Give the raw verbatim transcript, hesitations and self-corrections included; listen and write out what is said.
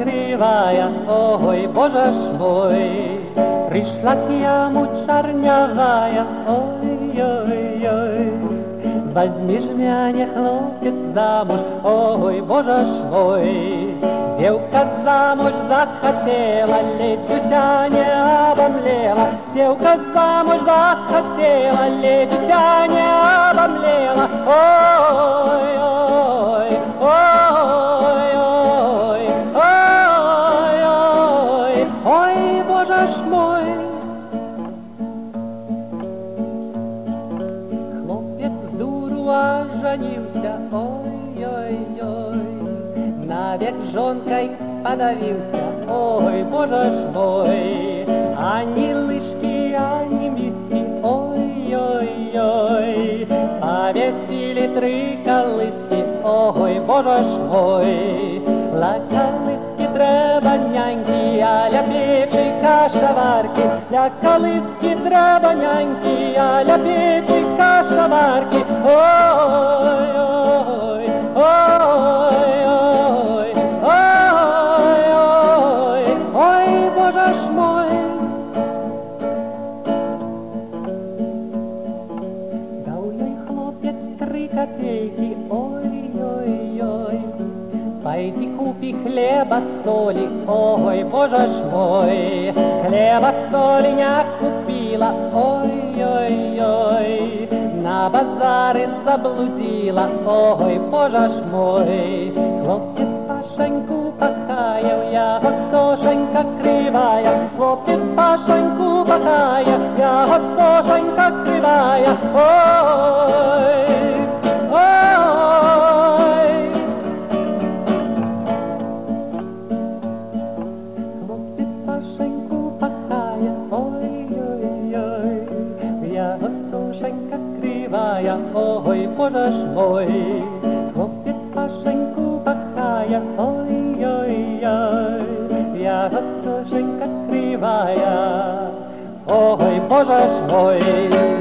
кривая, ой, боже ж мой. Пришла к яму чернявая, ой-ой-ой. Возьми ж меня, хлопец, замуж, ой, боже ж мой. Девка замуж захотела, ледюся не обомлела. Девка замуж захотела, ледюся не обомлела. Ой, ой, ой, ой, ой, ой, ой, боже ж мой. Хлопец дуру оженился, ой-ой-ой. Навек жонкой подавился, ой, боже ж мой. Ани лыжки, ани миски, ой-ой-ой. Повесили три колыски, ой, боже ж мой. Ла колыски треба няньки, аля печи кашаварки. Ля колыски треба няньки, аля печи кашаварки. Ой, ой, ой, ой, ой, ой, ой, боже ж мой. Дал ей хлопец три копейки, ой-ой-ой. Пойди купи хлеба, соли, ой, боже ж мой. Хлеба, соли не купила, ой-ой-ой. На базаре заблудила, ой, боже ж мой. Хлопец Пашеньку пахая, я Сошенька кривая. Хлопец Пашеньку пахая, я Сошенька кривая. Ой, ой. Хлопец Пашеньку пахая, ой-ой-ой. Я Сошенька кривая, ой, боже ж мой. Хлопец Пашеньку пахая, ой-ой-ой. Я Сошенька кривая, ой, боже ж мой.